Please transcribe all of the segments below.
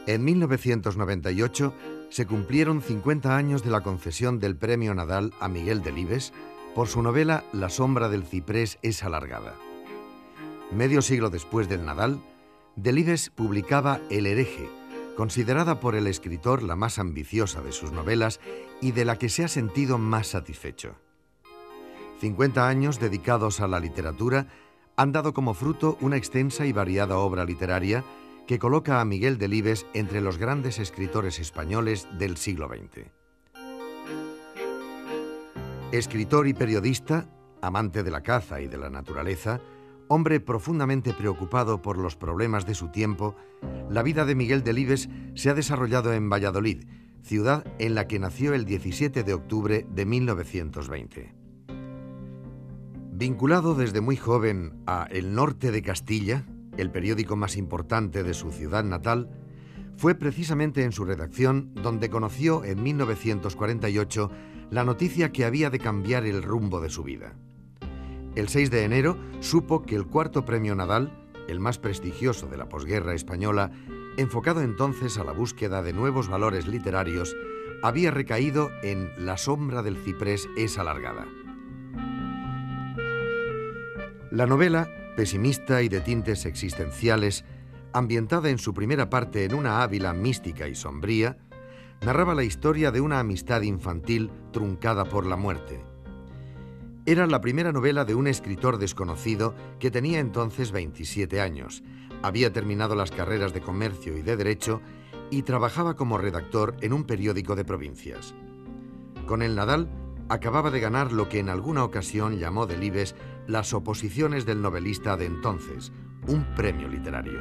En 1998 se cumplieron 50 años de la concesión del Premio Nadal a Miguel Delibes por su novela La sombra del ciprés es alargada. Medio siglo después del Nadal, Delibes publicaba El hereje, considerada por el escritor la más ambiciosa de sus novelas y de la que se ha sentido más satisfecho. 50 años dedicados a la literatura han dado como fruto una extensa y variada obra literaria que coloca a Miguel Delibes entre los grandes escritores españoles del siglo XX. Escritor y periodista, amante de la caza y de la naturaleza, hombre profundamente preocupado por los problemas de su tiempo, la vida de Miguel Delibes se ha desarrollado en Valladolid, ciudad en la que nació el 17 de octubre de 1920. Vinculado desde muy joven a El Norte de Castilla, el periódico más importante de su ciudad natal, fue precisamente en su redacción donde conoció en 1948 la noticia que había de cambiar el rumbo de su vida. El 6 de enero supo que el cuarto premio Nadal, el más prestigioso de la posguerra española, enfocado entonces a la búsqueda de nuevos valores literarios, había recaído en La sombra del ciprés es alargada. La novela, pesimista y de tintes existenciales, ambientada en su primera parte en una Ávila mística y sombría, narraba la historia de una amistad infantil truncada por la muerte. Era la primera novela de un escritor desconocido que tenía entonces 27 años, había terminado las carreras de comercio y de derecho y trabajaba como redactor en un periódico de provincias. Con el Nadal acababa de ganar lo que en alguna ocasión llamó Delibes las oposiciones del novelista de entonces, un premio literario.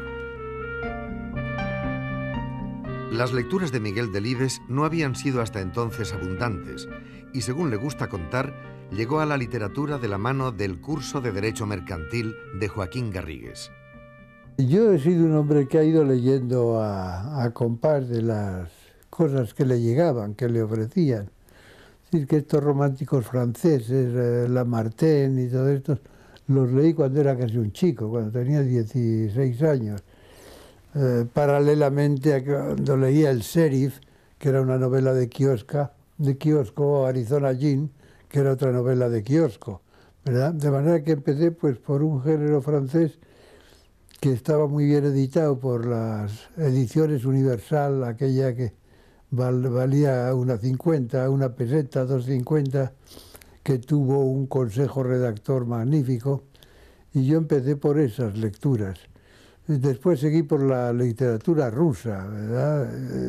Las lecturas de Miguel Delibes no habían sido hasta entonces abundantes y, según le gusta contar, llegó a la literatura de la mano del curso de Derecho Mercantil de Joaquín Garrigues. Yo he sido un hombre que ha ido leyendo a compás de las cosas que le llegaban, que le ofrecían. Es decir, que estos románticos franceses, Lamartine y todo esto, los leí cuando era casi un chico, cuando tenía 16 años. Paralelamente a cuando leía El Sheriff, que era una novela de kiosco, Arizona Jean, que era otra novela de kiosco, ¿verdad? De manera que empecé pues por un género francés que estaba muy bien editado por las ediciones Universal, aquella que valía una peseta, 2,50, que tuvo un consejo redactor magnífico, y yo empecé por esas lecturas. Después seguí por la literatura rusa, ¿verdad?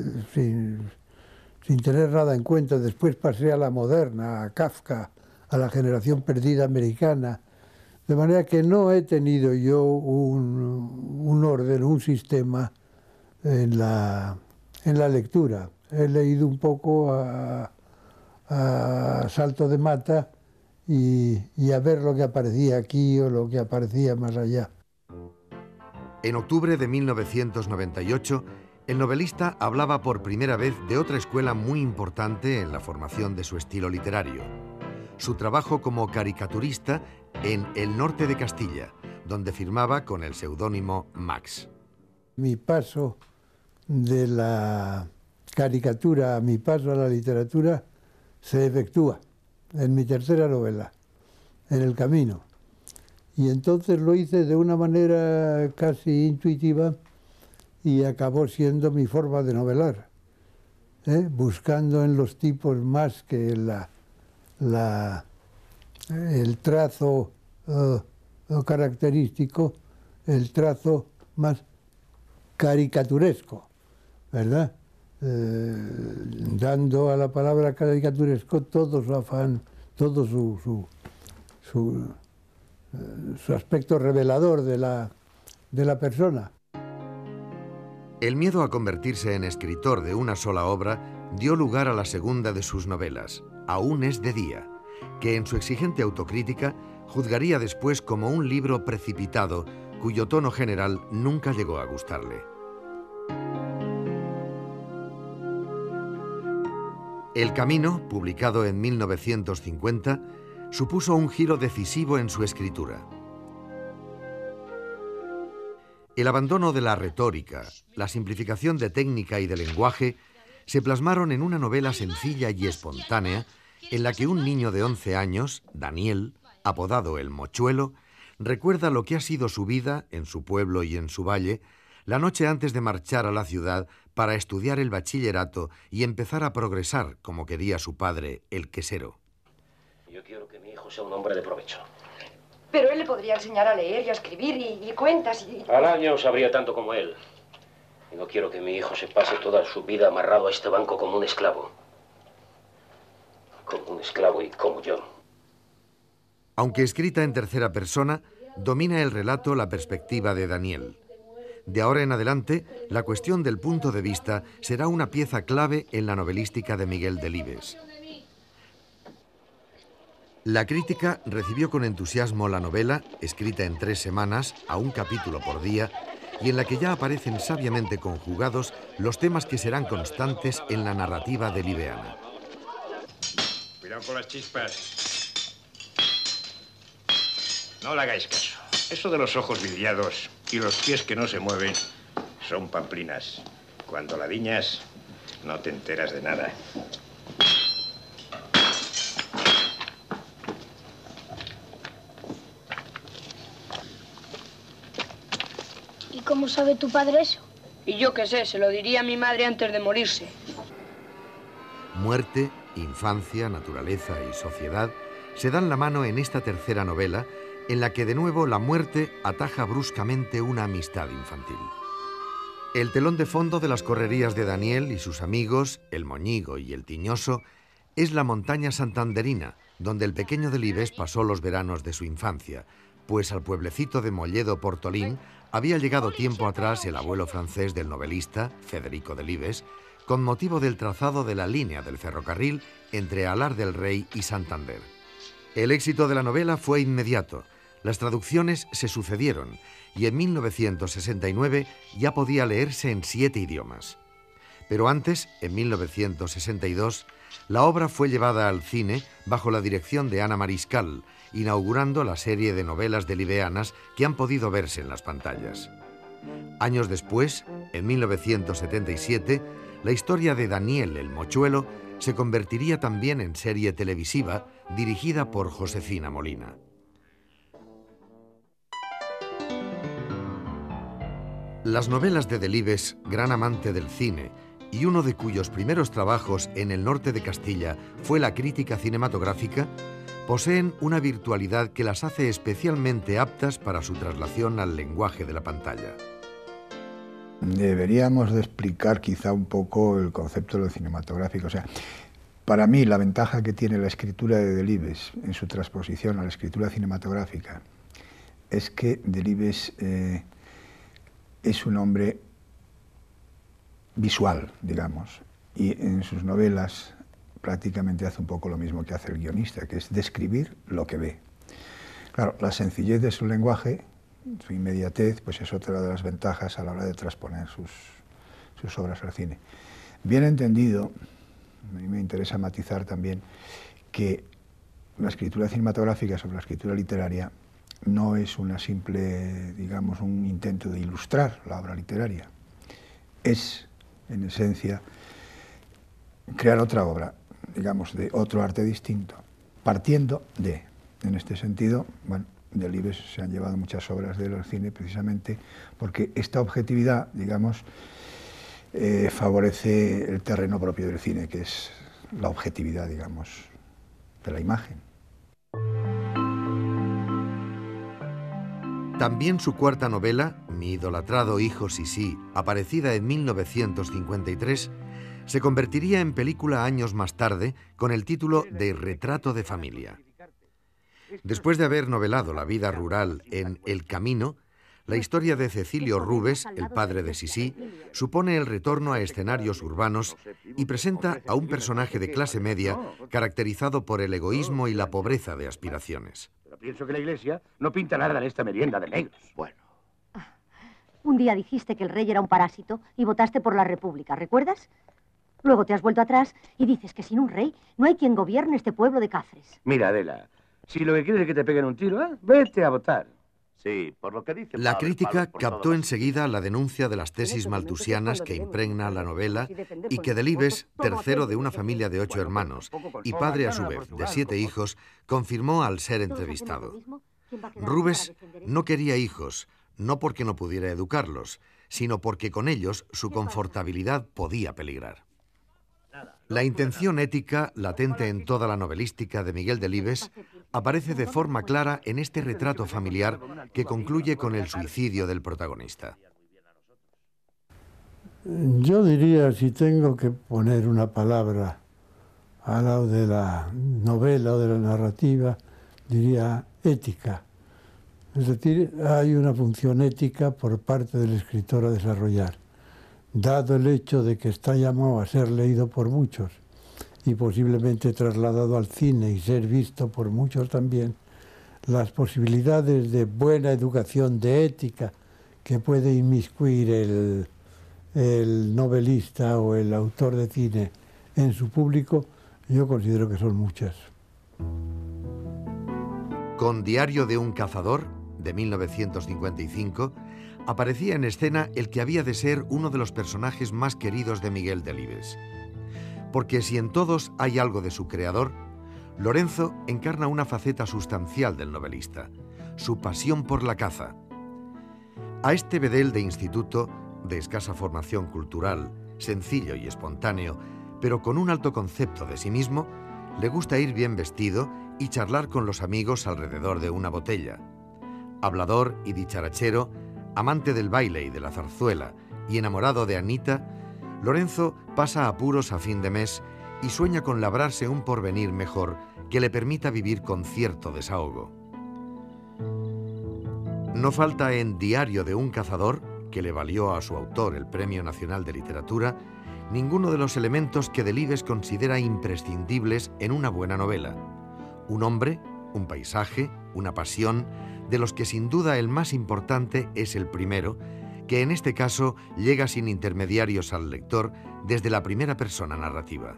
Sin tener nada en cuenta. Después pasé a la moderna, a Kafka, a la generación perdida americana. De manera que no he tenido yo un orden, un sistema en la lectura. He leído un poco a salto de mata y a ver lo que aparecía aquí o lo que aparecía más allá. En octubre de 1998, el novelista hablaba por primera vez de otra escuela muy importante en la formación de su estilo literario: su trabajo como caricaturista en El Norte de Castilla, donde firmaba con el seudónimo Max. Mi paso de la caricatura a mi paso a la literatura se efectúa en mi tercera novela, En el camino. Y entonces lo hice de una manera casi intuitiva y acabó siendo mi forma de novelar, buscando en los tipos más que el trazo característico, el trazo más caricaturesco, ¿verdad? Dando a la palabra caricaturesco todo su afán, todo su aspecto revelador de la persona. El miedo a convertirse en escritor de una sola obra dio lugar a la segunda de sus novelas, Aún es de día, que en su exigente autocrítica juzgaría después como un libro precipitado cuyo tono general nunca llegó a gustarle. El camino, publicado en 1950, supuso un giro decisivo en su escritura. El abandono de la retórica, la simplificación de técnica y de lenguaje se plasmaron en una novela sencilla y espontánea en la que un niño de 11 años, Daniel, apodado el Mochuelo, recuerda lo que ha sido su vida en su pueblo y en su valle la noche antes de marchar a la ciudad para estudiar el bachillerato y empezar a progresar como quería su padre, el quesero. Yo quiero que mi hijo sea un hombre de provecho. Pero él le podría enseñar a leer y a escribir y cuentas y... Al año sabría tanto como él. Y no quiero que mi hijo se pase toda su vida amarrado a este banco como un esclavo. Como un esclavo y como yo. Aunque escrita en tercera persona, domina el relato la perspectiva de Daniel. De ahora en adelante, la cuestión del punto de vista será una pieza clave en la novelística de Miguel Delibes. La crítica recibió con entusiasmo la novela, escrita en 3 semanas, a un capítulo por día, y en la que ya aparecen sabiamente conjugados los temas que serán constantes en la narrativa delibeana. Cuidado con las chispas. No le hagáis caso. Eso de los ojos vidriados y los pies que no se mueven son pamplinas. Cuando la diñas, no te enteras de nada. ¿Y cómo sabe tu padre eso? Y yo qué sé, se lo diría a mi madre antes de morirse. Muerte, infancia, naturaleza y sociedad se dan la mano en esta tercera novela, en la que de nuevo la muerte ataja bruscamente una amistad infantil. El telón de fondo de las correrías de Daniel y sus amigos, el Moñigo y el Tiñoso, es la montaña santanderina, donde el pequeño Delibes pasó los veranos de su infancia, pues al pueblecito de Molledo Portolín había llegado tiempo atrás el abuelo francés del novelista, Federico Delibes, con motivo del trazado de la línea del ferrocarril entre Alar del Rey y Santander. El éxito de la novela fue inmediato. Las traducciones se sucedieron y en 1969 ya podía leerse en 7 idiomas. Pero antes, en 1962, la obra fue llevada al cine bajo la dirección de Ana Mariscal, inaugurando la serie de novelas delibeanas que han podido verse en las pantallas. Años después, en 1977, la historia de Daniel el Mochuelo se convertiría también en serie televisiva dirigida por Josefina Molina. Las novelas de Delibes, gran amante del cine, y uno de cuyos primeros trabajos en el norte de Castilla fue la crítica cinematográfica, poseen una virtualidad que las hace especialmente aptas para su traslación al lenguaje de la pantalla. Deberíamos de explicar quizá un poco el concepto de lo cinematográfico. O sea, para mí la ventaja que tiene la escritura de Delibes en su transposición a la escritura cinematográfica es que Delibes es un hombre visual, digamos, y en sus novelas prácticamente hace un poco lo mismo que hace el guionista, que es describir lo que ve. Claro, la sencillez de su lenguaje, su inmediatez, pues es otra de las ventajas a la hora de transponer sus obras al cine. Bien entendido, a mí me interesa matizar también que la escritura cinematográfica sobre la escritura literaria no es una simple, digamos, un intento de ilustrar la obra literaria. Es, en esencia, crear otra obra, digamos, de otro arte distinto, partiendo de, en este sentido, bueno, Delibes se han llevado muchas obras de él al cine precisamente porque esta objetividad, digamos, favorece el terreno propio del cine, que es la objetividad, digamos, de la imagen. También su cuarta novela, Mi idolatrado hijo Sisí, aparecida en 1953, se convertiría en película años más tarde con el título de Retrato de familia. Después de haber novelado la vida rural en El Camino, la historia de Cecilio Rubes, el padre de Sisí, supone el retorno a escenarios urbanos y presenta a un personaje de clase media caracterizado por el egoísmo y la pobreza de aspiraciones. Pero pienso que la Iglesia no pinta nada en esta merienda de negros. Bueno. Un día dijiste que el rey era un parásito y votaste por la República, ¿recuerdas? Luego te has vuelto atrás y dices que sin un rey no hay quien gobierne este pueblo de Cáceres. Mira, Adela, si lo que quieres es que te peguen un tiro, vete a votar. Sí, por lo que dice La Pablo, crítica Pablo, por captó todo lo- enseguida la denuncia de las tesis malthusianas que impregna la novela y que Delibes, tercero de una familia de 8 hermanos y padre a su vez de 7 hijos, confirmó al ser entrevistado. Rubens no quería hijos, no porque no pudiera educarlos, sino porque con ellos su confortabilidad podía peligrar. La intención ética, latente en toda la novelística de Miguel Delibes, aparece de forma clara en este retrato familiar que concluye con el suicidio del protagonista. Yo diría, si tengo que poner una palabra al lado de la novela o de la narrativa, diría ética. Es decir, hay una función ética por parte del escritor a desarrollar, dado el hecho de que está llamado a ser leído por muchos y posiblemente trasladado al cine y ser visto por muchos también, las posibilidades de buena educación, de ética, que puede inmiscuir el novelista o el autor de cine en su público, yo considero que son muchas. Con Diario de un cazador, de 1955, aparecía en escena el que había de ser uno de los personajes más queridos de Miguel Delibes. Porque si en todos hay algo de su creador, Lorenzo encarna una faceta sustancial del novelista, su pasión por la caza. A este bedel de instituto, de escasa formación cultural, sencillo y espontáneo, pero con un alto concepto de sí mismo, le gusta ir bien vestido y charlar con los amigos alrededor de una botella. Hablador y dicharachero, amante del baile y de la zarzuela y enamorado de Anita, Lorenzo pasa apuros a fin de mes y sueña con labrarse un porvenir mejor que le permita vivir con cierto desahogo. No falta en Diario de un cazador, que le valió a su autor el Premio Nacional de Literatura, ninguno de los elementos que Delibes considera imprescindibles en una buena novela. Un hombre, un paisaje, una pasión, de los que sin duda el más importante es el primero, que en este caso llega sin intermediarios al lector desde la primera persona narrativa.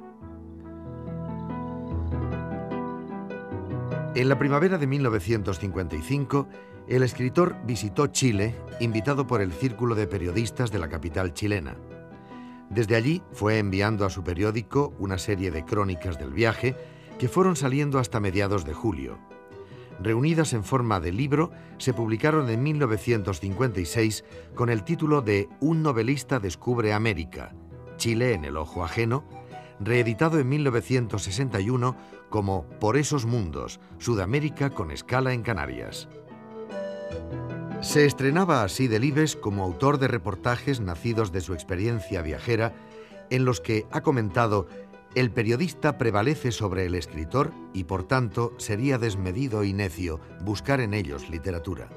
En la primavera de 1955, el escritor visitó Chile, invitado por el Círculo de Periodistas de la capital chilena. Desde allí fue enviando a su periódico una serie de crónicas del viaje que fueron saliendo hasta mediados de julio. Reunidas en forma de libro, se publicaron en 1956 con el título de Un novelista descubre América, Chile en el ojo ajeno, reeditado en 1961 como Por esos mundos, Sudamérica con escala en Canarias. Se estrenaba así Delibes como autor de reportajes nacidos de su experiencia viajera, en los que ha comentado: el periodista prevalece sobre el escritor y por tanto sería desmedido y necio buscar en ellos literatura.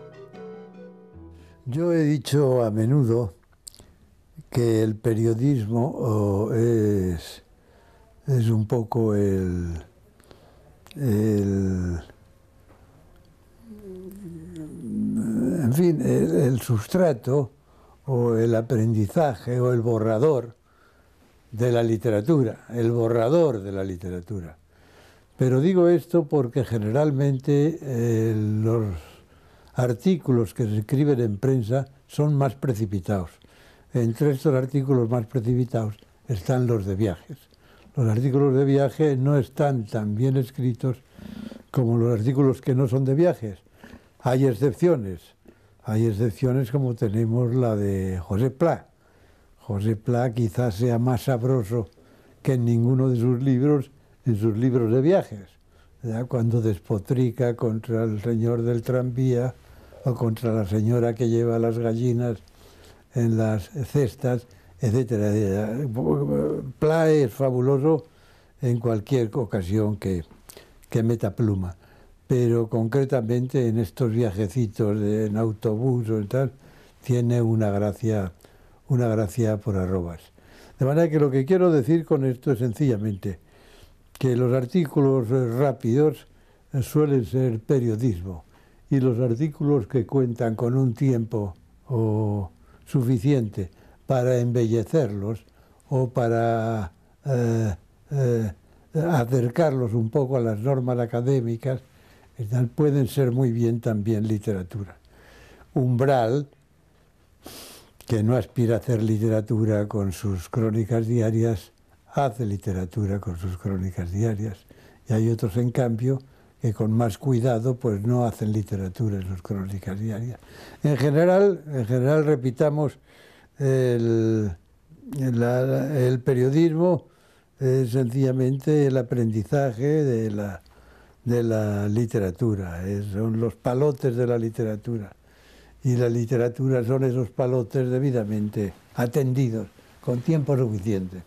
Yo he dicho a menudo que el periodismo es un poco el sustrato o el aprendizaje o el borrador de la literatura, el borrador de la literatura. Pero digo esto porque generalmente los artículos que se escriben en prensa son más precipitados. Entre estos artículos más precipitados están los de viajes. Los artículos de viaje no están tan bien escritos como los artículos que no son de viajes. Hay excepciones como tenemos la de José Pla. José Pla quizás sea más sabroso que en ninguno de sus libros, en sus libros de viajes, ¿verdad? Cuando despotrica contra el señor del tranvía o contra la señora que lleva las gallinas en las cestas, etcétera. Pla es fabuloso en cualquier ocasión que meta pluma, pero concretamente en estos viajecitos en autobús o tal, tiene una gracia por arrobas. De manera que lo que quiero decir con esto es sencillamente que los artículos rápidos suelen ser periodismo y los artículos que cuentan con un tiempo suficiente para embellecerlos o para acercarlos un poco a las normas académicas, pueden ser muy bien también literatura. Umbral, que no aspira a hacer literatura con sus crónicas diarias, hace literatura con sus crónicas diarias. Y hay otros, en cambio, que con más cuidado pues no hacen literatura en sus crónicas diarias. En general repitamos, el periodismo es sencillamente el aprendizaje de la literatura, son los palotes de la literatura. Y la literatura son esos palotes debidamente atendidos, con tiempo suficiente.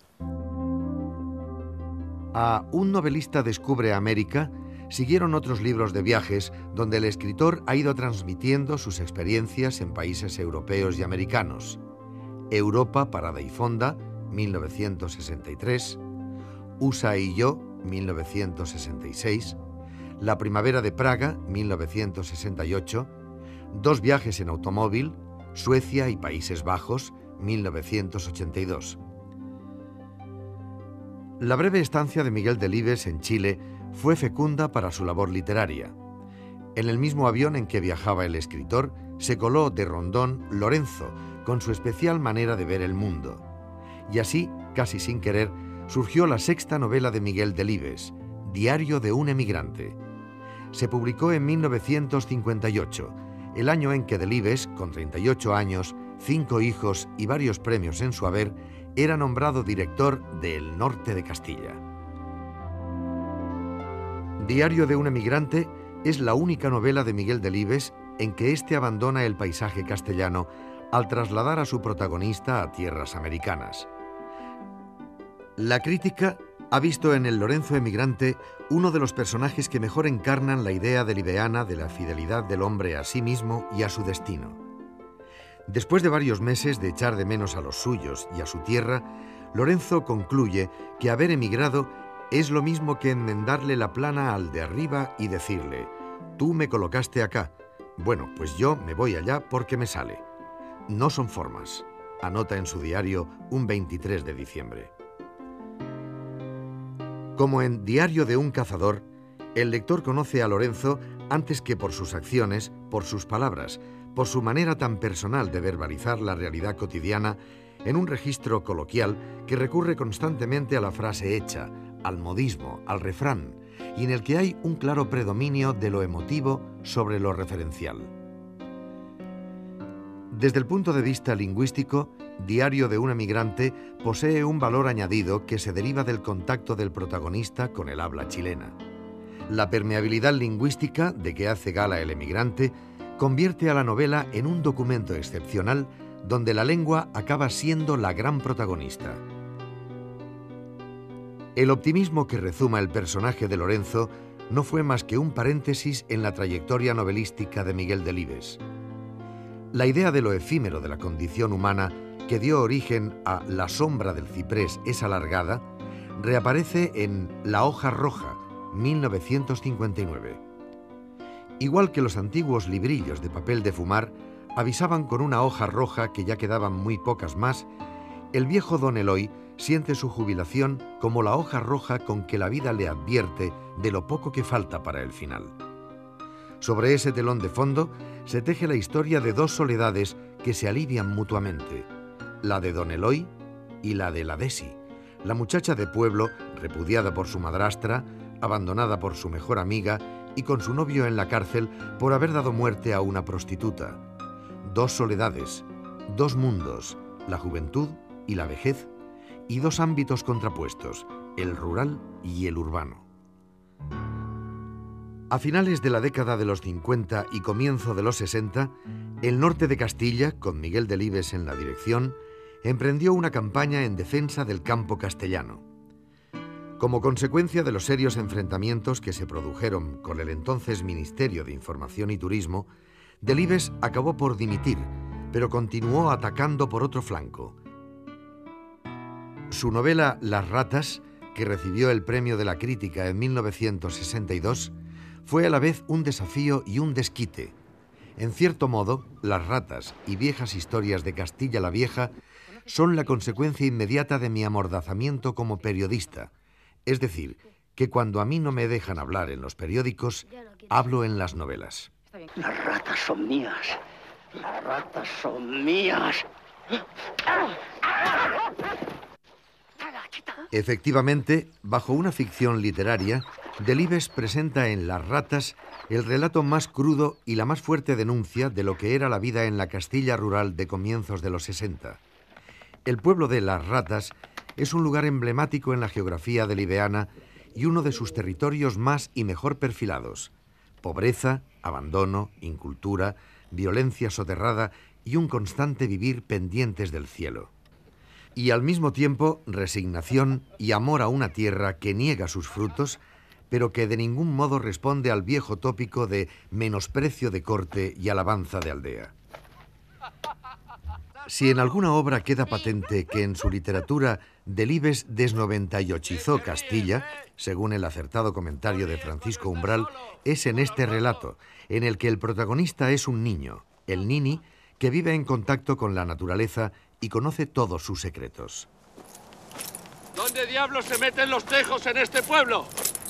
A Un novelista descubre América siguieron otros libros de viajes donde el escritor ha ido transmitiendo sus experiencias en países europeos y americanos. Europa, Parada y Fonda, 1963, USA y yo, 1966, La primavera de Praga, 1968, Dos viajes en automóvil, Suecia y Países Bajos, 1982. La breve estancia de Miguel Delibes en Chile fue fecunda para su labor literaria. En el mismo avión en que viajaba el escritor, se coló de Rondón Lorenzo, con su especial manera de ver el mundo. Y así, casi sin querer, surgió la sexta novela de Miguel Delibes, Diario de un emigrante. Se publicó en 1958, el año en que Delibes, con 38 años, 5 hijos y varios premios en su haber, era nombrado director de El Norte de Castilla. Diario de un emigrante es la única novela de Miguel Delibes en que éste abandona el paisaje castellano al trasladar a su protagonista a tierras americanas. La crítica ha visto en el Lorenzo emigrante uno de los personajes que mejor encarnan la idea delibeana de la fidelidad del hombre a sí mismo y a su destino. Después de varios meses de echar de menos a los suyos y a su tierra, Lorenzo concluye que haber emigrado es lo mismo que enmendarle la plana al de arriba y decirle: tú me colocaste acá, bueno, pues yo me voy allá porque me sale. No son formas, anota en su diario un 23 de diciembre. Como en Diario de un cazador, el lector conoce a Lorenzo antes que por sus acciones, por sus palabras, por su manera tan personal de verbalizar la realidad cotidiana en un registro coloquial que recurre constantemente a la frase hecha, al modismo, al refrán, y en el que hay un claro predominio de lo emotivo sobre lo referencial. Desde el punto de vista lingüístico, Diario de un emigrante posee un valor añadido que se deriva del contacto del protagonista con el habla chilena. La permeabilidad lingüística de que hace gala el emigrante convierte a la novela en un documento excepcional donde la lengua acaba siendo la gran protagonista. El optimismo que rezuma el personaje de Lorenzo no fue más que un paréntesis en la trayectoria novelística de Miguel Delibes. La idea de lo efímero de la condición humana que dio origen a La sombra del ciprés es alargada, reaparece en La hoja roja, 1959. Igual que los antiguos librillos de papel de fumar avisaban con una hoja roja que ya quedaban muy pocas más, el viejo don Eloy siente su jubilación como la hoja roja con que la vida le advierte de lo poco que falta para el final. Sobre ese telón de fondo se teje la historia de dos soledades que se alivian mutuamente, la de don Eloy y la de la Desi, la muchacha de pueblo repudiada por su madrastra, abandonada por su mejor amiga y con su novio en la cárcel por haber dado muerte a una prostituta. Dos soledades, dos mundos, la juventud y la vejez, y dos ámbitos contrapuestos, el rural y el urbano. A finales de la década de los 50 y comienzo de los 60, El Norte de Castilla, con Miguel Delibes en la dirección, emprendió una campaña en defensa del campo castellano. Como consecuencia de los serios enfrentamientos que se produjeron con el entonces Ministerio de Información y Turismo, Delibes acabó por dimitir, pero continuó atacando por otro flanco. Su novela Las ratas, que recibió el premio de la crítica en 1962, fue a la vez un desafío y un desquite. En cierto modo, Las ratas y Viejas historias de Castilla la Vieja son la consecuencia inmediata de mi amordazamiento como periodista, es decir, que cuando a mí no me dejan hablar en los periódicos, hablo en las novelas. Las ratas son mías. Las ratas son mías. Efectivamente, bajo una ficción literaria, Delibes presenta en Las ratas el relato más crudo y la más fuerte denuncia de lo que era la vida en la Castilla rural de comienzos de los 60. El pueblo de Las Ratas es un lugar emblemático en la geografía delibeana y uno de sus territorios más y mejor perfilados. Pobreza, abandono, incultura, violencia soterrada y un constante vivir pendientes del cielo. Y al mismo tiempo resignación y amor a una tierra que niega sus frutos, pero que de ningún modo responde al viejo tópico de menosprecio de corte y alabanza de aldea. Si en alguna obra queda patente que en su literatura Delibes desnoventayochizó Castilla, según el acertado comentario de Francisco Umbral, es en este relato, en el que el protagonista es un niño, el Nini, que vive en contacto con la naturaleza y conoce todos sus secretos. ¿Dónde diablos se meten los tejos en este pueblo?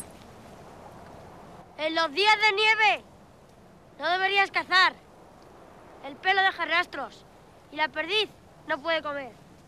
En los días de nieve. No deberías cazar. El pelo deja rastros. Y la perdiz no puede comer.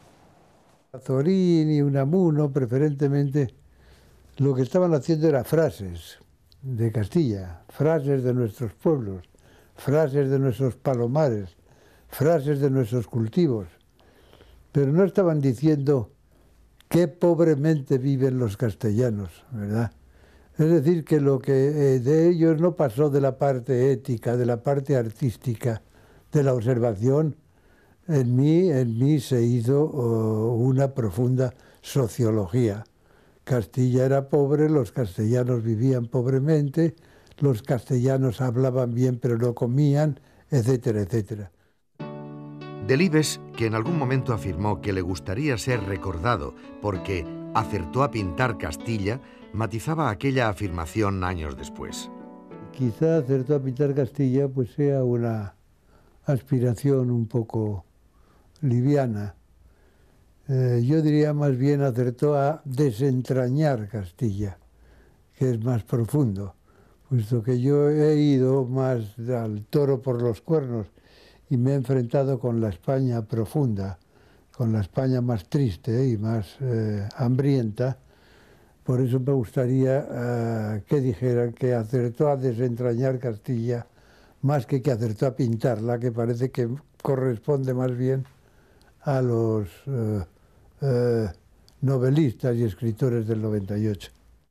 Zorín y Unamuno, preferentemente, lo que estaban haciendo era frases de Castilla, frases de nuestros pueblos, frases de nuestros palomares, frases de nuestros cultivos. Pero no estaban diciendo qué pobremente viven los castellanos, ¿verdad? Es decir, que lo que de ellos no pasó de la parte ética, de la parte artística, de la observación. En mí se hizo una profunda sociología. Castilla era pobre, los castellanos vivían pobremente, los castellanos hablaban bien pero no comían, etcétera, etcétera. Delibes, que en algún momento afirmó que le gustaría ser recordado porque acertó a pintar Castilla, matizaba aquella afirmación años después. Quizá acertó a pintar Castilla pues sea una aspiración un poco liviana. Yo diría más bien acertó a desentrañar Castilla, que es más profundo, puesto que yo he ido más al toro por los cuernos y me he enfrentado con la España profunda, con la España más triste y más hambrienta. Por eso me gustaría que dijeran que acertó a desentrañar Castilla más que acertó a pintarla, que parece que corresponde más bien a los novelistas y escritores del 98.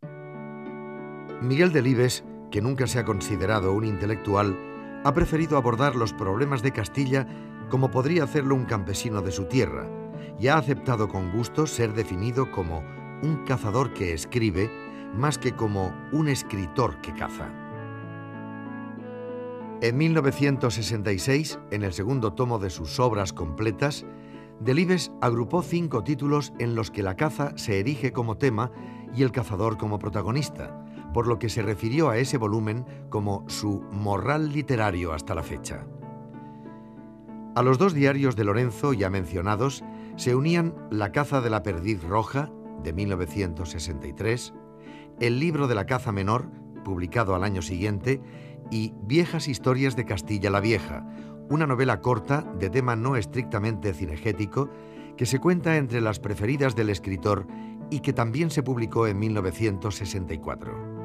Miguel Delibes, que nunca se ha considerado un intelectual, ha preferido abordar los problemas de Castilla como podría hacerlo un campesino de su tierra, y ha aceptado con gusto ser definido como un cazador que escribe más que como un escritor que caza. En 1966, en el segundo tomo de sus obras completas, Delibes agrupó 5 títulos en los que la caza se erige como tema y el cazador como protagonista, por lo que se refirió a ese volumen como su morral literario hasta la fecha. A los 2 diarios de Lorenzo ya mencionados se unían La caza de la perdiz roja, de 1963, El libro de la caza menor, publicado al año siguiente, y Viejas historias de Castilla la Vieja, una novela corta de tema no estrictamente cinegético que se cuenta entre las preferidas del escritor y que también se publicó en 1964.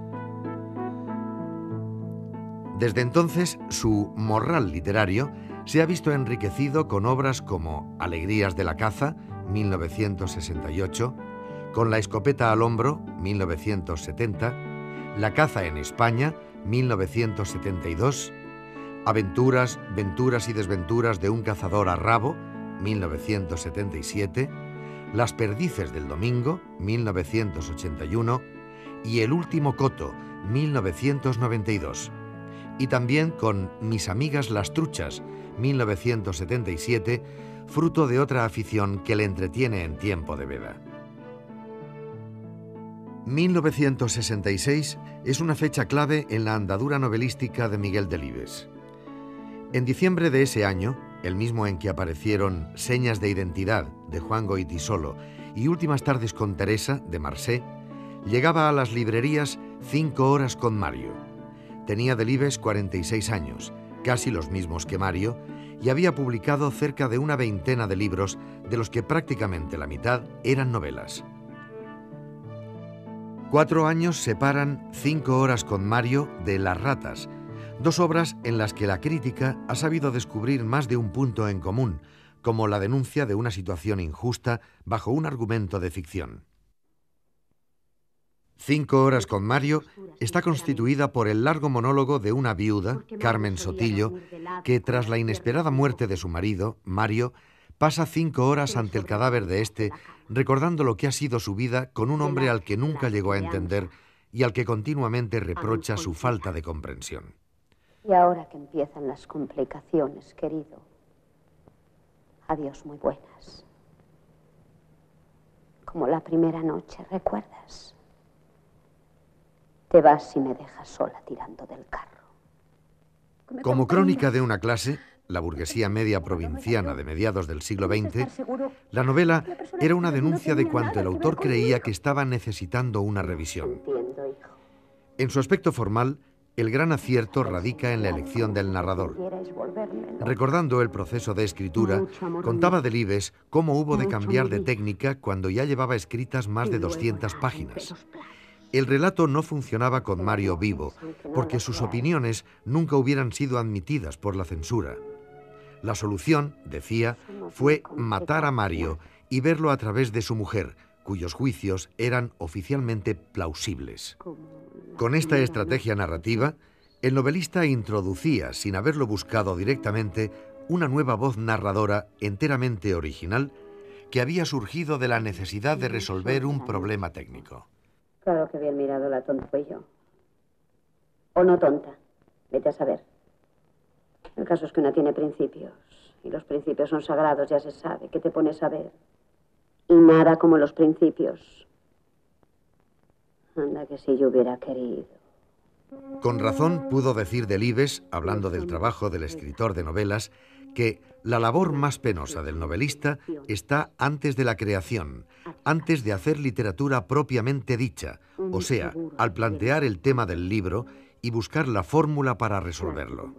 Desde entonces, su morral literario se ha visto enriquecido con obras como Alegrías de la caza, 1968, Con la escopeta al hombro, 1970, La caza en España, 1972, Aventuras, venturas y desventuras de un cazador a rabo, 1977, Las perdices del domingo, 1981, y El último coto, 1992. Y también con Mis amigas las truchas, 1977, fruto de otra afición que le entretiene en tiempo de veda. 1966 es una fecha clave en la andadura novelística de Miguel Delibes. En diciembre de ese año, el mismo en que aparecieron Señas de identidad, de Juan Goytisolo, y Últimas tardes con Teresa, de Marsé, llegaba a las librerías 5 horas con Mario. Tenía Delibes 46 años, casi los mismos que Mario, y había publicado cerca de una veintena de libros, de los que prácticamente la mitad eran novelas. 4 años separan 5 horas con Mario de Las ratas, 2 obras en las que la crítica ha sabido descubrir más de un punto en común, como la denuncia de una situación injusta bajo un argumento de ficción. 5 horas con Mario está constituida por el largo monólogo de una viuda, Carmen Sotillo, que tras la inesperada muerte de su marido, Mario, pasa 5 horas ante el cadáver de este, recordando lo que ha sido su vida con un hombre al que nunca llegó a entender y al que continuamente reprocha su falta de comprensión. Y ahora que empiezan las complicaciones, querido, adiós muy buenas. Como la primera noche, ¿recuerdas? Te vas y me dejas sola tirando del carro. Como crónica de una clase, la burguesía media provinciana de mediados del siglo XX, la novela era una denuncia de cuanto el autor creía que estaba necesitando una revisión. En su aspecto formal, el gran acierto radica en la elección del narrador. Recordando el proceso de escritura, contaba Delibes cómo hubo de cambiar de técnica cuando ya llevaba escritas más de 200 páginas. El relato no funcionaba con Mario vivo, porque sus opiniones nunca hubieran sido admitidas por la censura. La solución, decía, fue matar a Mario y verlo a través de su mujer, cuyos juicios eran oficialmente plausibles. Con esta estrategia narrativa, el novelista introducía, sin haberlo buscado directamente, una nueva voz narradora enteramente original que había surgido de la necesidad de resolver un problema técnico. Claro que bien mirado, la tonta fui yo. O no tonta, vete a saber. El caso es que una tiene principios, y los principios son sagrados, ya se sabe. ¿Qué te pones a ver? Y nada como los principios. Anda que si yo hubiera querido. Con razón pudo decir Delibes, hablando del trabajo del escritor de novelas, que la labor más penosa del novelista está antes de la creación, antes de hacer literatura propiamente dicha, o sea, al plantear el tema del libro y buscar la fórmula para resolverlo.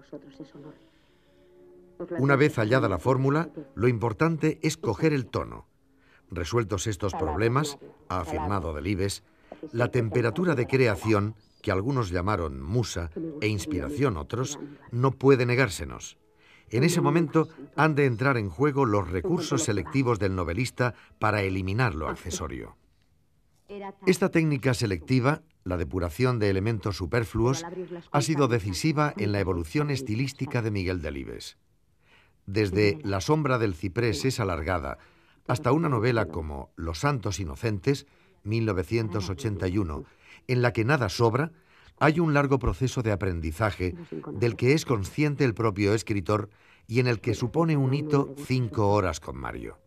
Una vez hallada la fórmula, lo importante es coger el tono. Resueltos estos problemas, ha afirmado Delibes, la temperatura de creación, que algunos llamaron musa e inspiración otros, no puede negársenos. En ese momento han de entrar en juego los recursos selectivos del novelista para eliminar lo accesorio. Esta técnica selectiva, la depuración de elementos superfluos, ha sido decisiva en la evolución estilística de Miguel Delibes. Desde La sombra del ciprés es alargada hasta una novela como Los santos inocentes, 1981, en la que nada sobra, hay un largo proceso de aprendizaje del que es consciente el propio escritor y en el que supone un hito 5 horas con Mario.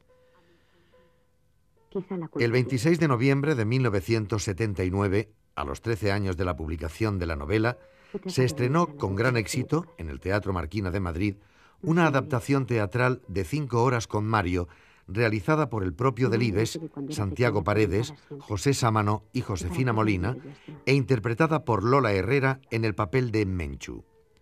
El 26 de noviembre de 1979, a los 13 años de la publicación de la novela, se estrenó con gran éxito en el Teatro Marquina de Madrid una adaptación teatral de 5 horas con Mario, realizada por el propio Delibes, Santiago Paredes, José Sámano y Josefina Molina, e interpretada por Lola Herrera en el papel de Menchu.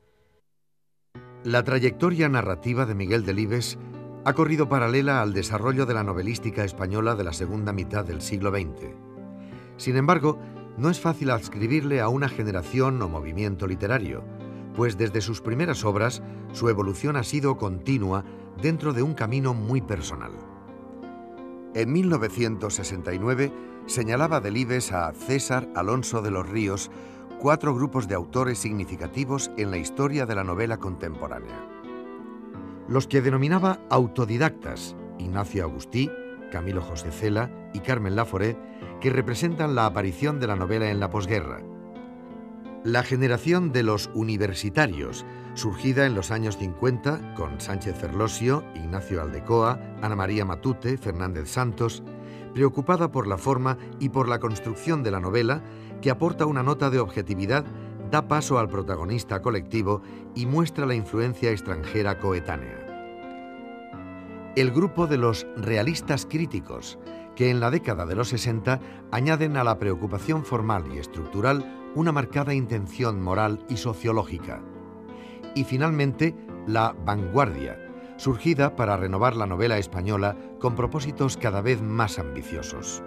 La trayectoria narrativa de Miguel Delibes ha corrido paralela al desarrollo de la novelística española de la segunda mitad del siglo XX. Sin embargo, no es fácil adscribirle a una generación o movimiento literario, pues desde sus primeras obras su evolución ha sido continua dentro de un camino muy personal. En 1969 señalaba Delibes a César Alonso de los Ríos 4 grupos de autores significativos en la historia de la novela contemporánea. Los que denominaba autodidactas, Ignacio Agustí, Camilo José Cela y Carmen Laforet, que representan la aparición de la novela en la posguerra. La generación de los universitarios, surgida en los años 50 con Sánchez Ferlosio, Ignacio Aldecoa, Ana María Matute, Fernández Santos, preocupada por la forma y por la construcción de la novela, que aporta una nota de objetividad, da paso al protagonista colectivo y muestra la influencia extranjera coetánea. El grupo de los realistas críticos, que en la década de los 60 añaden a la preocupación formal y estructural una marcada intención moral y sociológica. y finalmente La Vanguardia, surgida para renovar la novela española con propósitos cada vez más ambiciosos.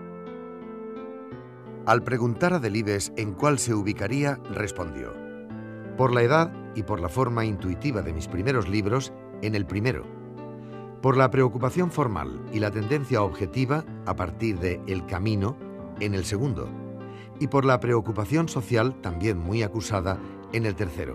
Al preguntar a Delibes en cuál se ubicaría, respondió: por la edad y por la forma intuitiva de mis primeros libros, en el primero. Por la preocupación formal y la tendencia objetiva, a partir de El Camino, en el segundo. Y por la preocupación social, también muy acusada, en el tercero.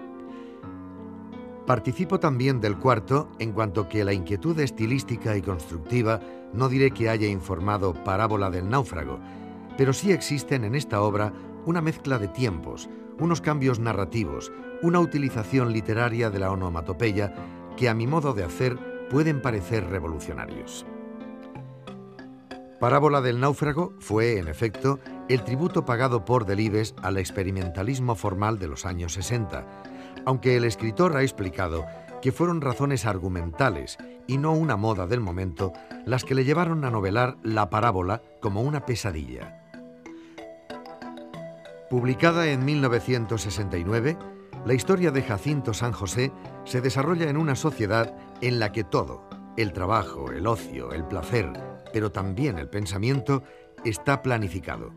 Participo también del cuarto, en cuanto que la inquietud estilística y constructiva no diré que haya informado Parábola del náufrago, pero sí existen en esta obra una mezcla de tiempos, unos cambios narrativos, una utilización literaria de la onomatopeya que a mi modo de hacer pueden parecer revolucionarios. Parábola del náufrago fue, en efecto, el tributo pagado por Delibes al experimentalismo formal de los años 60, aunque el escritor ha explicado que fueron razones argumentales y no una moda del momento las que le llevaron a novelar la parábola como una pesadilla. Publicada en 1969, la historia de Jacinto San José se desarrolla en una sociedad en la que todo, el trabajo, el ocio, el placer, pero también el pensamiento, está planificado.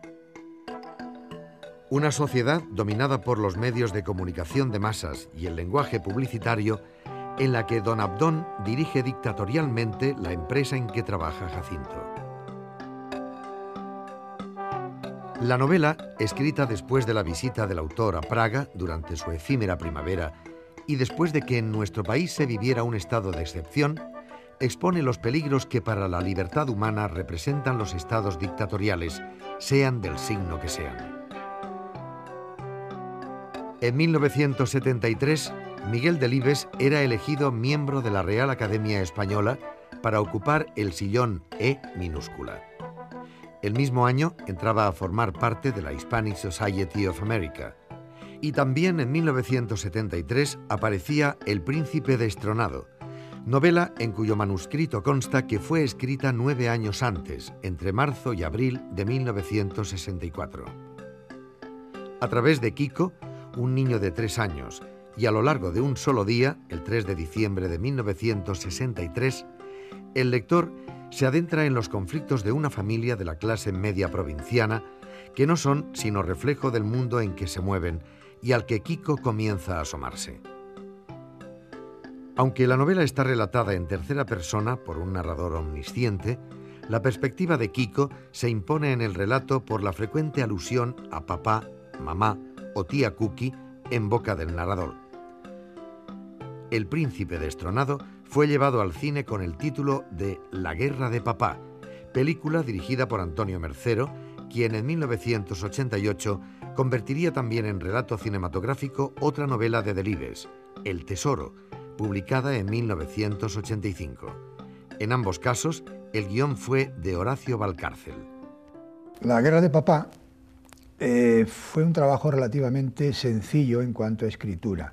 Una sociedad dominada por los medios de comunicación de masas y el lenguaje publicitario, en la que don Abdón dirige dictatorialmente la empresa en que trabaja Jacinto. La novela, escrita después de la visita del autor a Praga durante su efímera primavera y después de que en nuestro país se viviera un estado de excepción, expone los peligros que para la libertad humana representan los estados dictatoriales, sean del signo que sean. En 1973, Miguel Delibes era elegido miembro de la Real Academia Española para ocupar el sillón E minúscula. El mismo año entraba a formar parte de la Hispanic Society of America. Y también en 1973 aparecía El Príncipe destronado, novela en cuyo manuscrito consta que fue escrita 9 años antes, entre marzo y abril de 1964. A través de Kiko, un niño de 3 años, y a lo largo de un solo día, el 3 de diciembre de 1963, el lector se adentra en los conflictos de una familia de la clase media provinciana que no son sino reflejo del mundo en que se mueven y al que Kiko comienza a asomarse. Aunque la novela está relatada en tercera persona por un narrador omnisciente, la perspectiva de Kiko se impone en el relato por la frecuente alusión a papá, mamá o tía Cookie en boca del narrador. El Príncipe destronado fue llevado al cine con el título de La Guerra de Papá, película dirigida por Antonio Mercero, quien en 1988 convertiría también en relato cinematográfico otra novela de Delibes, El Tesoro, publicada en 1985. En ambos casos, el guión fue de Horacio Valcárcel. La Guerra de Papá fue un trabajo relativamente sencillo en cuanto a escritura.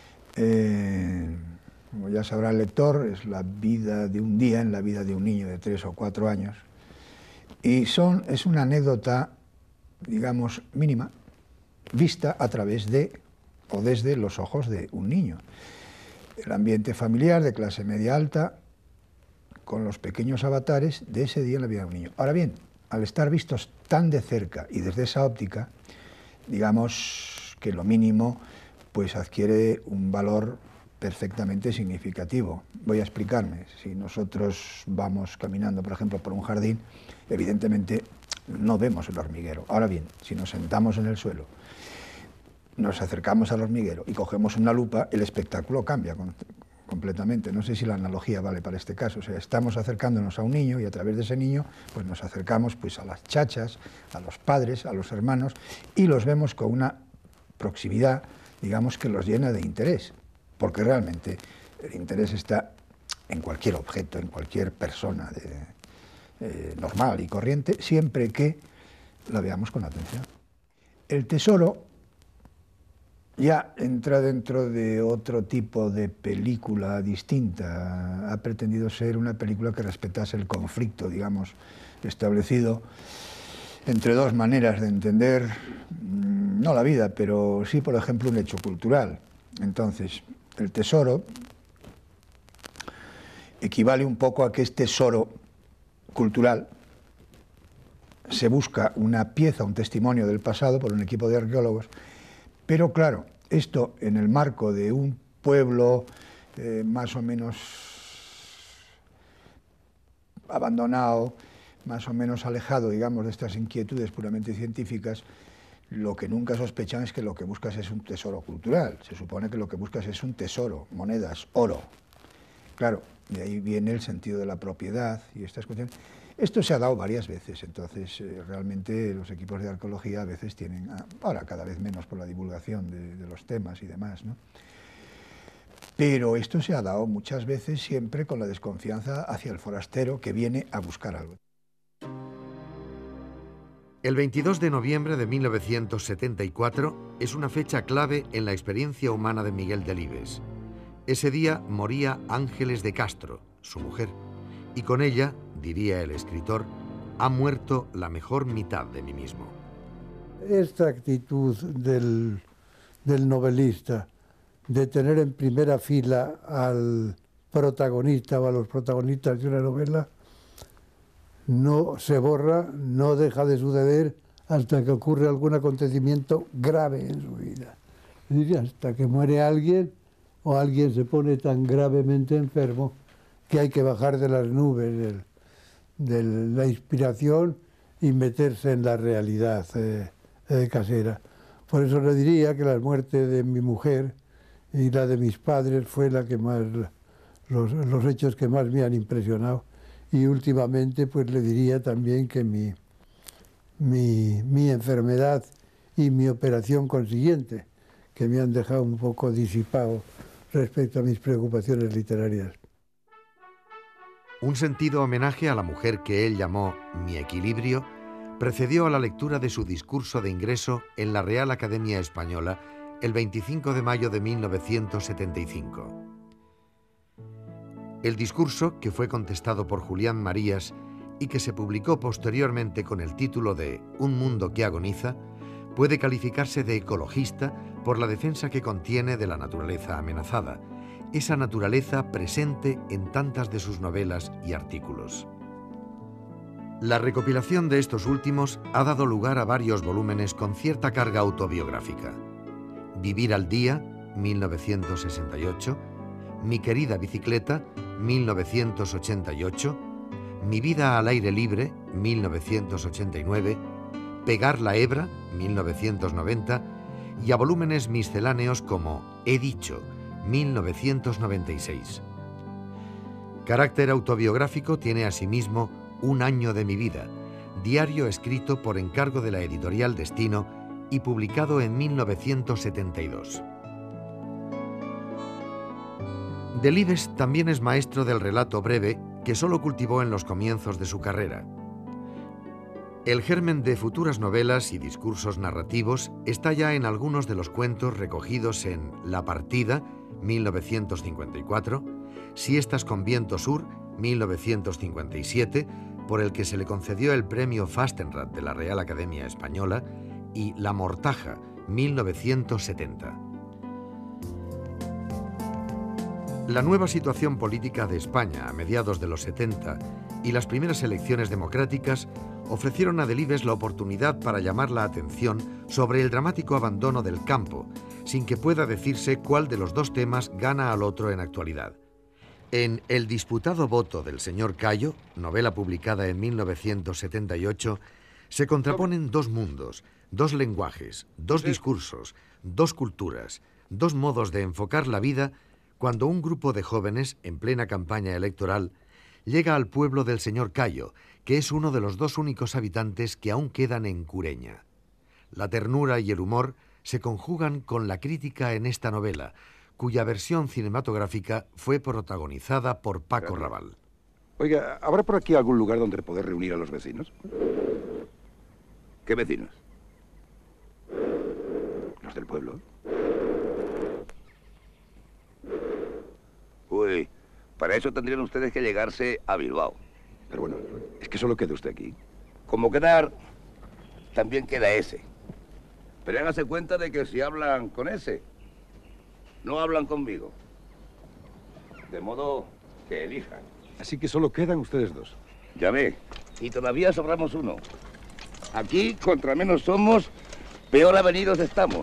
Como ya sabrá el lector, es la vida de un día en la vida de un niño de 3 o 4 años. Y es una anécdota, digamos, mínima, vista a través de, o desde los ojos de un niño. El ambiente familiar de clase media alta, con los pequeños avatares de ese día en la vida de un niño. Ahora bien, al estar vistos tan de cerca y desde esa óptica, digamos que lo mínimo pues adquiere un valor perfectamente significativo. Voy a explicarme. Si nosotros vamos caminando, por ejemplo, por un jardín, evidentemente no vemos el hormiguero. Ahora bien, si nos sentamos en el suelo, nos acercamos al hormiguero y cogemos una lupa, el espectáculo cambia completamente. No sé si la analogía vale para este caso. O sea, estamos acercándonos a un niño y a través de ese niño pues nos acercamos pues a las chachas, a los padres, a los hermanos y los vemos con una proximidad, digamos, que los llena de interés. Porque realmente el interés está en cualquier objeto, en cualquier persona normal y corriente, siempre que la veamos con atención. El Tesoro ya entra dentro de otro tipo de película distinta. Ha pretendido ser una película que respetase el conflicto, digamos, establecido entre dos maneras de entender, no la vida, pero sí, por ejemplo, un hecho cultural. Entonces, el tesoro equivale un poco a que es tesoro cultural. Se busca una pieza, un testimonio del pasado por un equipo de arqueólogos, pero claro, esto en el marco de un pueblo más o menos abandonado, más o menos alejado, digamos, de estas inquietudes puramente científicas, lo que nunca sospechan es que lo que buscas es un tesoro cultural. Se supone que lo que buscas es un tesoro, monedas, oro. Claro, de ahí viene el sentido de la propiedad y estas cuestiones. Esto se ha dado varias veces, entonces realmente los equipos de arqueología a veces tienen, ahora cada vez menos por la divulgación de los temas y demás, ¿no? Pero esto se ha dado muchas veces siempre con la desconfianza hacia el forastero que viene a buscar algo. El 22 de noviembre de 1974 es una fecha clave en la experiencia humana de Miguel Delibes. Ese día moría Ángeles de Castro, su mujer, y con ella, diría el escritor, ha muerto la mejor mitad de mí mismo. Esta actitud del novelista de tener en primera fila al protagonista o a los protagonistas de una novela no se borra, no deja de suceder hasta que ocurre algún acontecimiento grave en su vida. Es decir, hasta que muere alguien o alguien se pone tan gravemente enfermo que hay que bajar de las nubes de la inspiración y meterse en la realidad casera. Por eso le diría que la muerte de mi mujer y la de mis padres fue la que más, los hechos que más me han impresionado. Y últimamente pues le diría también que mi enfermedad y mi operación consiguiente, que me han dejado un poco disipado respecto a mis preocupaciones literarias. Un sentido homenaje a la mujer que él llamó mi equilibrio precedió a la lectura de su discurso de ingreso en la Real Academia Española el 25 de mayo de 1975. El discurso, que fue contestado por Julián Marías y que se publicó posteriormente con el título de Un mundo que agoniza, puede calificarse de ecologista por la defensa que contiene de la naturaleza amenazada, esa naturaleza presente en tantas de sus novelas y artículos. La recopilación de estos últimos ha dado lugar a varios volúmenes con cierta carga autobiográfica. Vivir al día, 1968, Mi querida bicicleta, 1988, Mi vida al aire libre, 1989, Pegar la hebra, 1990, y a volúmenes misceláneos como He dicho, 1996. Carácter autobiográfico tiene asimismo Un año de mi vida, diario escrito por encargo de la editorial Destino y publicado en 1972. Delibes también es maestro del relato breve que solo cultivó en los comienzos de su carrera. El germen de futuras novelas y discursos narrativos está ya en algunos de los cuentos recogidos en La partida, 1954, Siestas con viento sur, 1957, por el que se le concedió el premio Fastenrath de la Real Academia Española, y La mortaja, 1970. La nueva situación política de España a mediados de los 70 y las primeras elecciones democráticas ofrecieron a Delibes la oportunidad para llamar la atención sobre el dramático abandono del campo, sin que pueda decirse cuál de los dos temas gana al otro en actualidad. En El disputado voto del señor Cayo, novela publicada en 1978, se contraponen dos mundos, dos lenguajes, dos discursos, dos culturas, dos modos de enfocar la vida cuando un grupo de jóvenes, en plena campaña electoral, llega al pueblo del señor Cayo, que es uno de los dos únicos habitantes que aún quedan en Cureña. La ternura y el humor se conjugan con la crítica en esta novela, cuya versión cinematográfica fue protagonizada por Paco Raval. Oiga, ¿habrá por aquí algún lugar donde poder reunir a los vecinos? ¿Qué vecinos? ¿Los del pueblo? Uy, para eso tendrían ustedes que llegarse a Bilbao. Pero bueno, es que solo queda usted aquí. Como quedar, también queda ese. Pero hágase cuenta de que si hablan con ese, no hablan conmigo. De modo que elijan. Así que solo quedan ustedes dos. Ya ve, y todavía sobramos uno. Aquí, contra menos somos, peor avenidos estamos.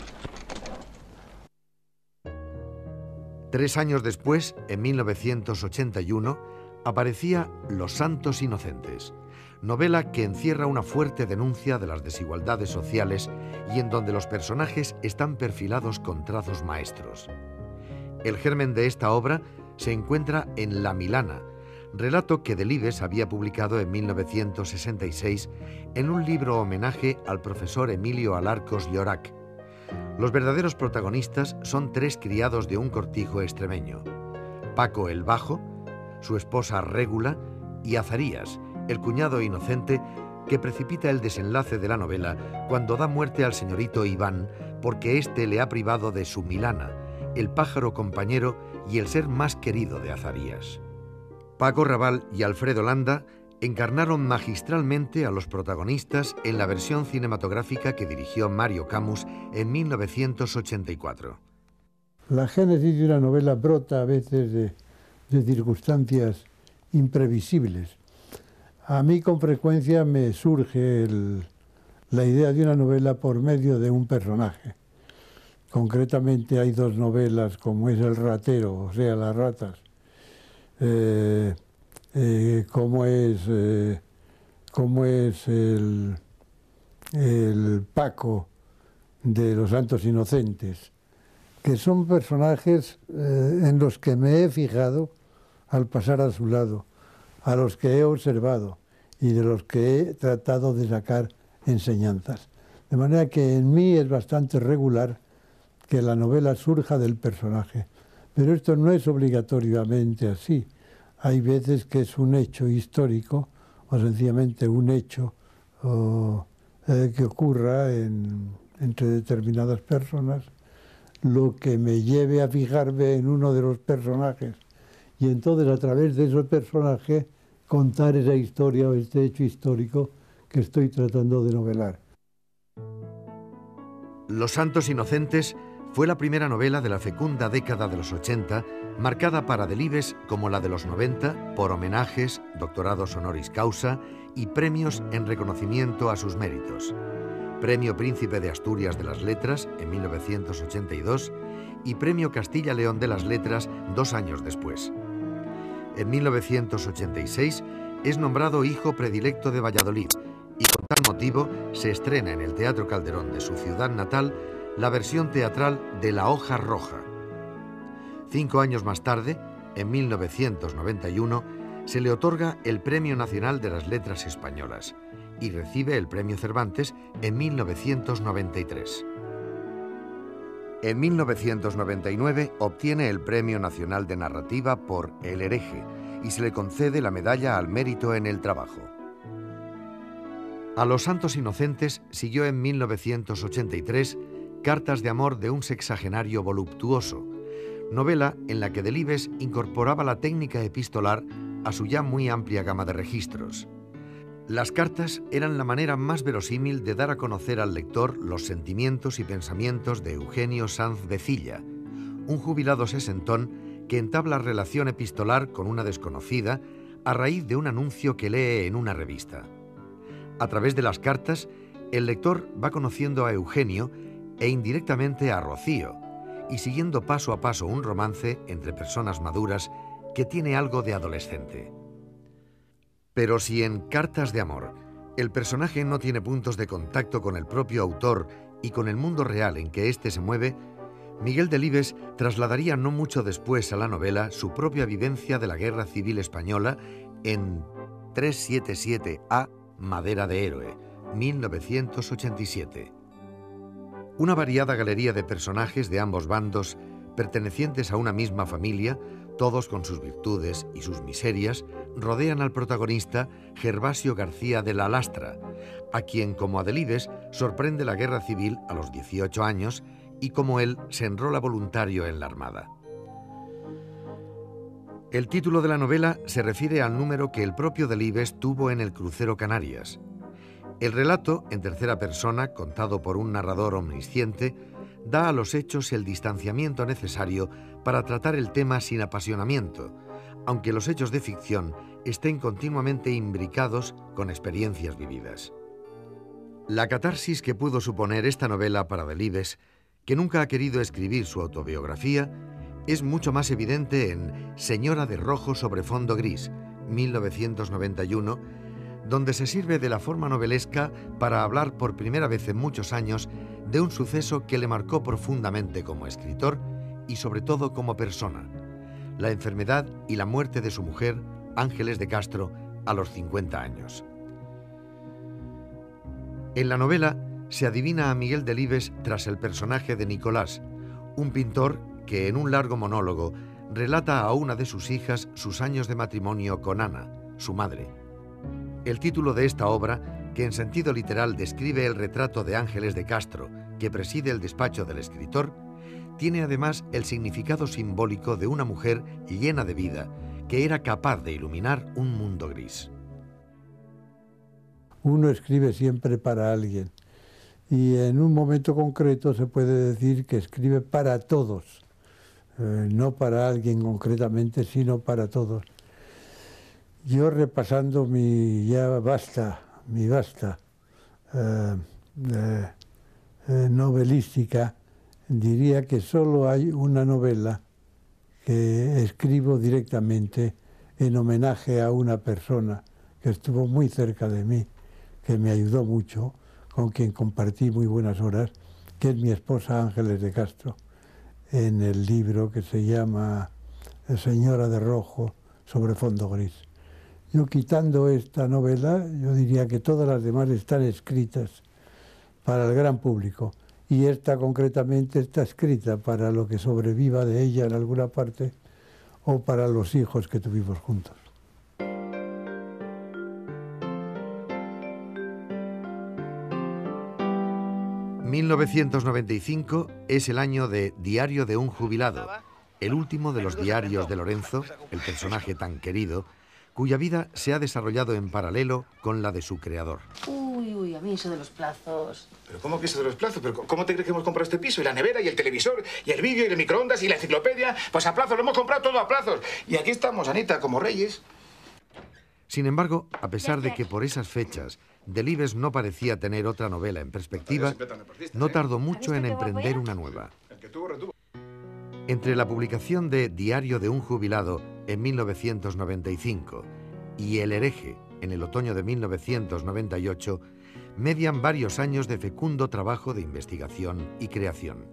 3 años después, en 1981, aparecía Los Santos Inocentes, novela que encierra una fuerte denuncia de las desigualdades sociales y en donde los personajes están perfilados con trazos maestros. El germen de esta obra se encuentra en La Milana, relato que Delibes había publicado en 1966 en un libro homenaje al profesor Emilio Alarcos Llorac. Los verdaderos protagonistas son 3 criados de un cortijo extremeño: Paco el Bajo, su esposa Régula y Azarías, el cuñado inocente que precipita el desenlace de la novela cuando da muerte al señorito Iván porque éste le ha privado de su Milana, el pájaro compañero y el ser más querido de Azarías. Paco Raval y Alfredo Landa encarnaron magistralmente a los protagonistas en la versión cinematográfica que dirigió Mario Camus en 1984. La génesis de una novela brota a veces de circunstancias imprevisibles. A mí con frecuencia me surge la idea de una novela por medio de un personaje. Concretamente hay 2 novelas, como es El ratero, o sea, Las ratas, como es el Paco de Los Santos Inocentes, que son personajes en los que me he fijado al pasar a su lado, a los que he observado y de los que he tratado de sacar enseñanzas. De manera que en mí es bastante regular que la novela surja del personaje. Pero esto no es obligatoriamente así. Hay veces que es un hecho histórico o sencillamente un hecho que ocurra entre determinadas personas, lo que me lleve a fijarme en uno de los personajes y entonces a través de ese personaje contar esa historia o este hecho histórico que estoy tratando de novelar. Los Santos Inocentes fue la primera novela de la fecunda década de los 80, marcada para Delibes como la de los 90 por homenajes, doctorados honoris causa y premios en reconocimiento a sus méritos. Premio Príncipe de Asturias de las Letras en 1982 y Premio Castilla-León de las Letras 2 años después. En 1986 es nombrado hijo predilecto de Valladolid y con tal motivo se estrena en el Teatro Calderón de su ciudad natal la versión teatral de La hoja roja. 5 años más tarde, en 1991, se le otorga el Premio Nacional de las Letras Españolas y recibe el Premio Cervantes en 1993. En 1999 obtiene el Premio Nacional de Narrativa por El hereje y se le concede la Medalla al Mérito en el Trabajo. A Los Santos Inocentes siguió en 1983 Cartas de amor de un sexagenario voluptuoso, novela en la que Delibes incorporaba la técnica epistolar a su ya muy amplia gama de registros. Las cartas eran la manera más verosímil de dar a conocer al lector los sentimientos y pensamientos de Eugenio Sanz Vecilla, un jubilado sesentón que entabla relación epistolar con una desconocida a raíz de un anuncio que lee en una revista. A través de las cartas, el lector va conociendo a Eugenio e indirectamente a Rocío, y siguiendo paso a paso un romance entre personas maduras que tiene algo de adolescente. Pero si en Cartas de amor el personaje no tiene puntos de contacto con el propio autor y con el mundo real en que éste se mueve, Miguel Delibes trasladaría no mucho después a la novela su propia vivencia de la Guerra Civil Española en 377A, Madera de Héroe, 1987. Una variada galería de personajes de ambos bandos, pertenecientes a una misma familia, todos con sus virtudes y sus miserias, rodean al protagonista Gervasio García de la Lastra, a quien, como a Delibes, sorprende la guerra civil a los 18 años y como él se enrola voluntario en la Armada. El título de la novela se refiere al número que el propio Delibes tuvo en el crucero Canarias. El relato, en tercera persona, contado por un narrador omnisciente, da a los hechos el distanciamiento necesario para tratar el tema sin apasionamiento, aunque los hechos de ficción estén continuamente imbricados con experiencias vividas. La catarsis que pudo suponer esta novela para Delibes, que nunca ha querido escribir su autobiografía, es mucho más evidente en Señora de rojo sobre fondo gris, 1991, donde se sirve de la forma novelesca para hablar por primera vez en muchos años de un suceso que le marcó profundamente como escritor y sobre todo como persona: la enfermedad y la muerte de su mujer, Ángeles de Castro, a los 50 años. En la novela se adivina a Miguel Delibes tras el personaje de Nicolás, un pintor que en un largo monólogo relata a una de sus hijas sus años de matrimonio con Ana, su madre. El título de esta obra, que en sentido literal describe el retrato de Ángeles de Castro, que preside el despacho del escritor, tiene además el significado simbólico de una mujer llena de vida, que era capaz de iluminar un mundo gris. Uno escribe siempre para alguien, y en un momento concreto se puede decir que escribe para todos, no para alguien concretamente, sino para todos. Yo, repasando mi vasta novelística, diría que solo hay una novela que escribo directamente en homenaje a una persona que estuvo muy cerca de mí, que me ayudó mucho, con quien compartí muy buenas horas, que es mi esposa Ángeles de Castro, en el libro que se llama Señora de rojo sobre fondo gris. Yo, quitando esta novela, yo diría que todas las demás están escritas para el gran público, y esta concretamente está escrita para lo que sobreviva de ella en alguna parte o para los hijos que tuvimos juntos. ...1995 es el año de Diario de un jubilado, el último de los diarios de Lorenzo, el personaje tan querido, cuya vida se ha desarrollado en paralelo con la de su creador. Uy, a mí eso de los plazos... ¿Pero cómo que eso de los plazos? ¿Pero cómo te crees que hemos comprado este piso? Y la nevera, y el televisor, y el vídeo, y el microondas, y la enciclopedia... Pues a plazos, lo hemos comprado todo a plazos. Y aquí estamos, Anita, como reyes. Sin embargo, a pesar de que por esas fechas Delibes no parecía tener otra novela en perspectiva, no tardó mucho en emprender una nueva. Entre la publicación de Diario de un jubilado en 1995 y El hereje en el otoño de 1998, median varios años de fecundo trabajo de investigación y creación.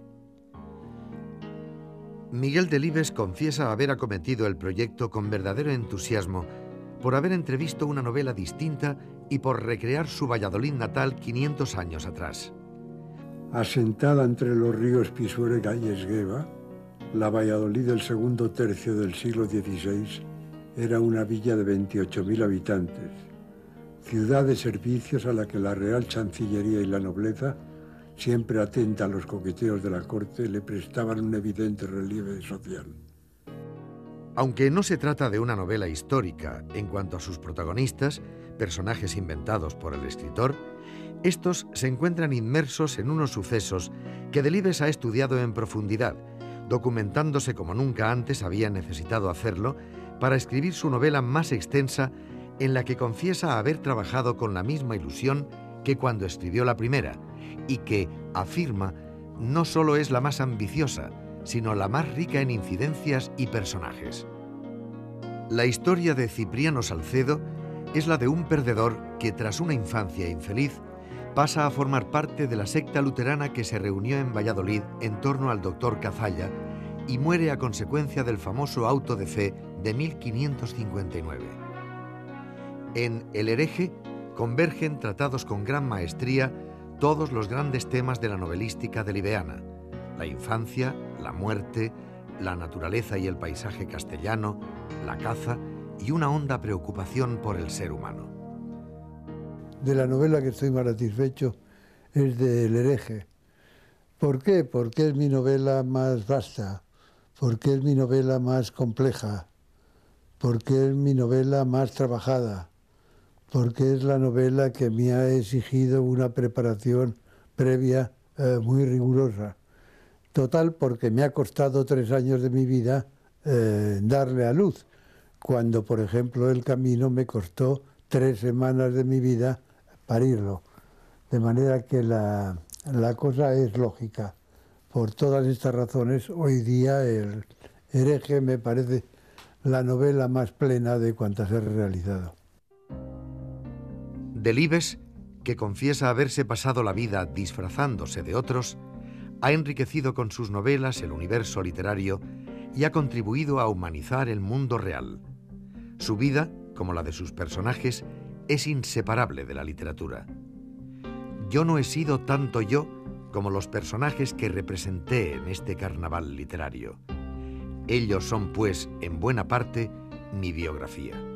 Miguel Delibes confiesa haber acometido el proyecto con verdadero entusiasmo por haber entrevisto una novela distinta y por recrear su Valladolid natal 500 años atrás. Asentada entre los ríos Pisuerga y Esgueva, la Valladolid del segundo tercio del siglo XVI era una villa de 28.000 habitantes, ciudad de servicios a la que la Real Chancillería y la nobleza, siempre atenta a los coqueteos de la corte, le prestaban un evidente relieve social. Aunque no se trata de una novela histórica en cuanto a sus protagonistas, personajes inventados por el escritor, estos se encuentran inmersos en unos sucesos que Delibes ha estudiado en profundidad, documentándose como nunca antes había necesitado hacerlo para escribir su novela más extensa, en la que confiesa haber trabajado con la misma ilusión que cuando escribió la primera, y que, afirma, no solo es la más ambiciosa, sino la más rica en incidencias y personajes. La historia de Cipriano Salcedo es la de un perdedor que, tras una infancia infeliz, pasa a formar parte de la secta luterana que se reunió en Valladolid en torno al doctor Cazalla y muere a consecuencia del famoso auto de fe de 1559. En El hereje convergen, tratados con gran maestría, todos los grandes temas de la novelística delibeana: la infancia, la muerte, la naturaleza y el paisaje castellano, la caza y una honda preocupación por el ser humano. De la novela que estoy más satisfecho es de El hereje. ¿Por qué? Porque es mi novela más vasta, porque es mi novela más compleja, porque es mi novela más trabajada, porque es la novela que me ha exigido una preparación previa muy rigurosa. Total, porque me ha costado 3 años de mi vida darle a luz, cuando, por ejemplo, El Camino me costó 3 semanas de mi vida parirlo. De manera que la cosa es lógica. Por todas estas razones, hoy día El Hereje me parece la novela más plena de cuantas he realizado. Delibes, que confiesa haberse pasado la vida disfrazándose de otros, ha enriquecido con sus novelas el universo literario y ha contribuido a humanizar el mundo real. Su vida, como la de sus personajes, es inseparable de la literatura. Yo no he sido tanto yo como los personajes que representé en este carnaval literario. Ellos son, pues, en buena parte, mi biografía.